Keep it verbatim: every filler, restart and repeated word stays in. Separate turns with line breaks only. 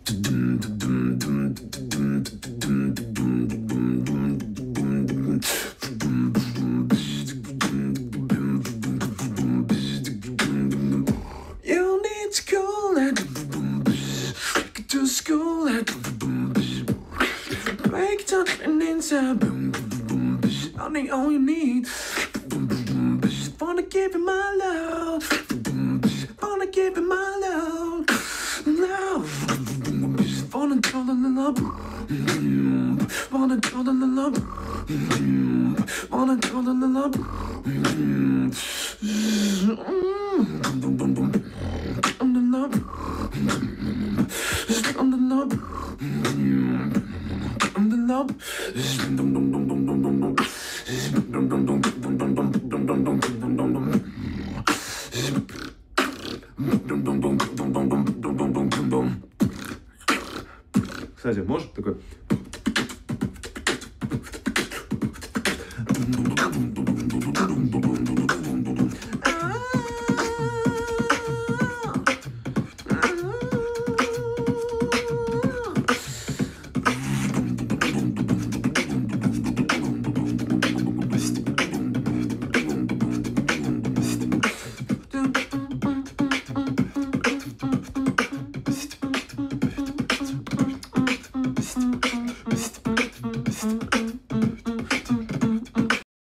You need school and get to school and break it down and inside. Only all you need. Wanna give you my love. Wanna give you my love. Love. Wanna draw the love. Wanna draw the love. Wanna draw the love. I'm the love. I'm the love. I'm the love.
Кстати, можешь такой